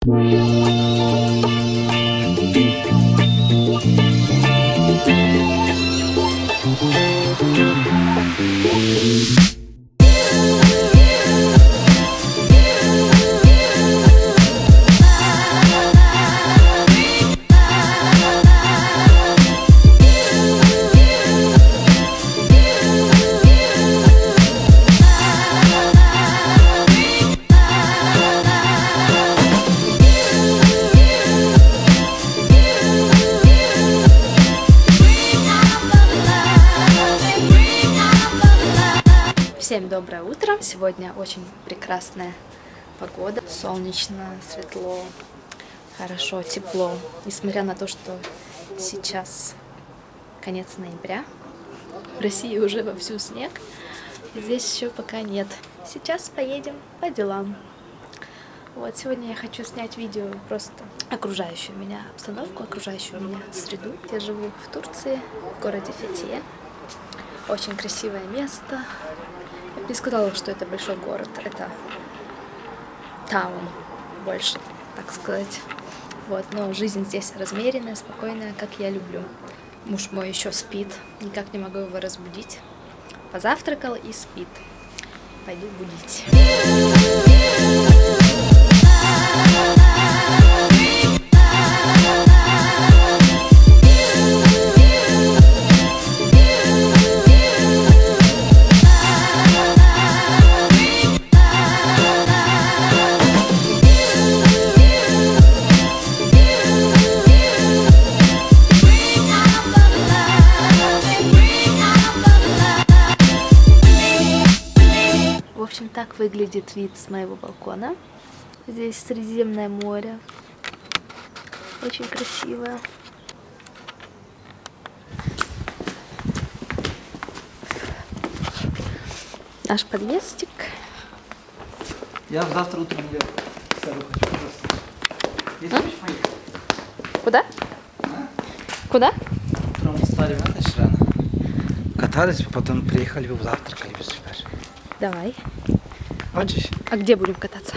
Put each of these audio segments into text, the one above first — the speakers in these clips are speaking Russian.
Всем доброе утро! Сегодня очень прекрасная погода, солнечно, светло, хорошо, тепло. Несмотря на то, что сейчас конец ноября, в России уже вовсю снег, здесь еще пока нет. Сейчас поедем по делам. Вот, сегодня я хочу снять видео просто окружающую меня обстановку, окружающую меня среду. Я живу в Турции, в городе Фетия. Очень красивое место. Я бы не сказала, что это большой город, это таун больше, так сказать. Вот, но жизнь здесь размеренная, спокойная, как я люблю. Муж мой еще спит, никак не могу его разбудить. Позавтракал и спит. Пойду будить. В общем, так выглядит вид с моего балкона. Здесь Средиземное море. Очень красивое. Наш подъездик. Я завтра утром хочу просто. Если хочешь поехать. Куда? А? Куда? Утром встали, знаешь, рано. Катались, потом приехали, завтракали, без супер. Давай. Хочешь? А где будем кататься?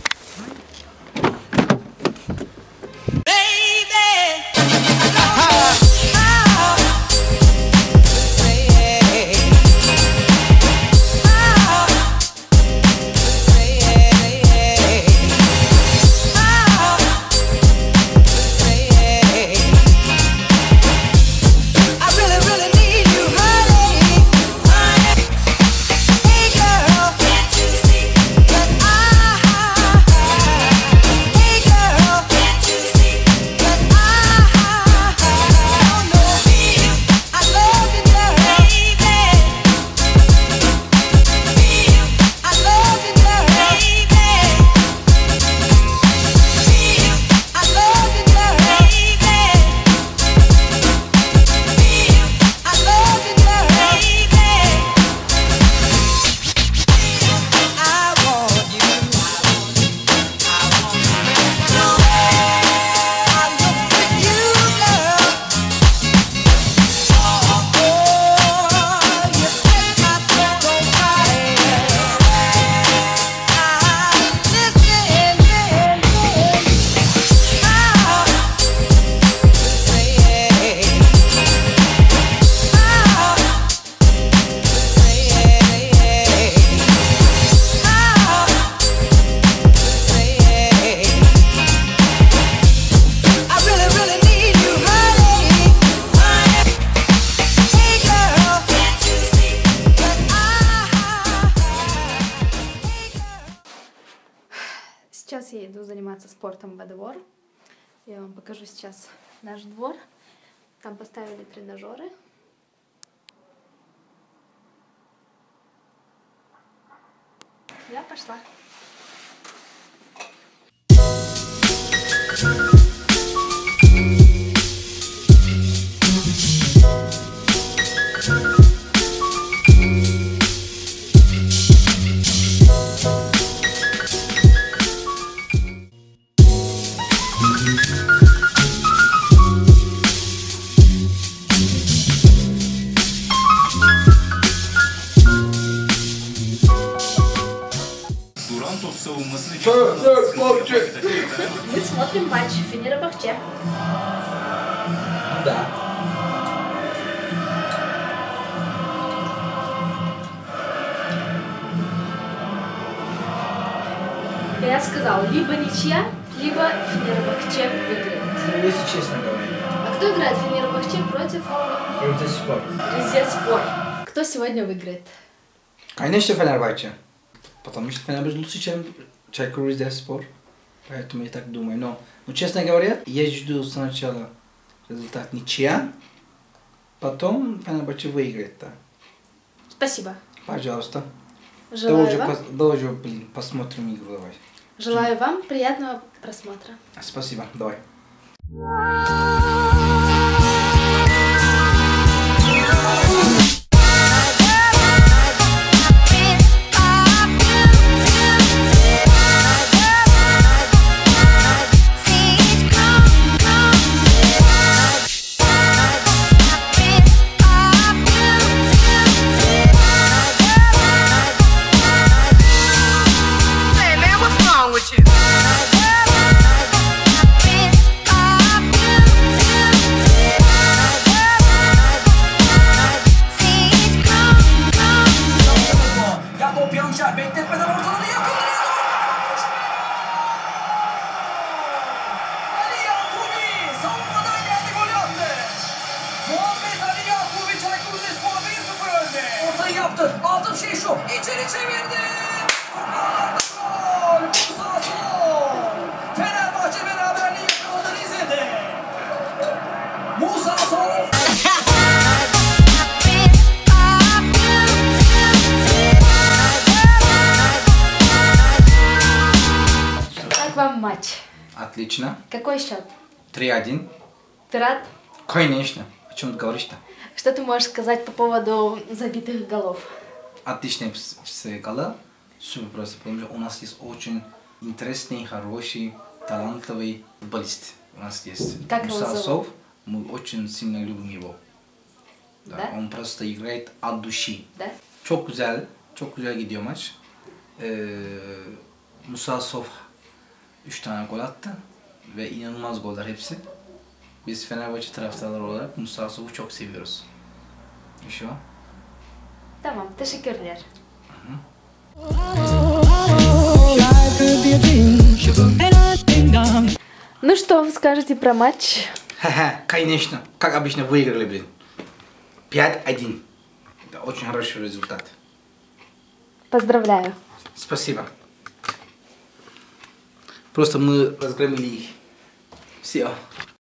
Сейчас я иду заниматься спортом во двор. Я вам покажу сейчас наш двор. Там поставили тренажеры. Я пошла. Savunmasını çok Мы смотрим матч Фенербахче. Да. Я сказал, либо ничья, либо Фенербахче выиграет. Если честно говоря. А кто играет Фенербахче против Rizespor. Rizespor? Кто сегодня выиграет? Конечно, Фенербахче. Потому что Фенербахче лучше, чем Чайков Rizespor. Поэтому я так думаю. Но честно говоря, я жду сначала результат ничья, потом Фенербахче выиграет. Да. Спасибо. Пожалуйста. Желаю вам. Тоже, посмотрим игру, давай. Желаю вам приятного просмотра. Спасибо, давай. Yaptı. Altın şey şu. İçeri çevirdi. Gol. Musa Sol. Fenerbahçe beraberliği yakaladı Rize'de. Musa Sol. Как вам матч? Отлично. Какой счет? 3-1. Ты рад? Конечно. О чем ты говоришь-то? Что ты можешь сказать по поводу забитых голов? Отличные все голы. Супер просто. Потому что у нас есть очень интересный, хороший, талантливый футболист. У нас есть. Как его Муса зовут? Сов. Мы очень сильно любим его. Да? Он просто играет от души. Да? Çok güzel gidiyor maç. Musa Sov 3 tane gol attı ve inanılmaz goller hepsi. Biz Fenerbahçe taraftarları olarak Musa Sov'u çok seviyoruz. Şu. Tamam, teşekkürler. Ну что вы скажете про матч? Ха-ха, конечно. Как обычно выиграли, блин. 5-1. Это очень хороший результат. Поздравляю. Спасибо. Просто мы разгромили их. Все.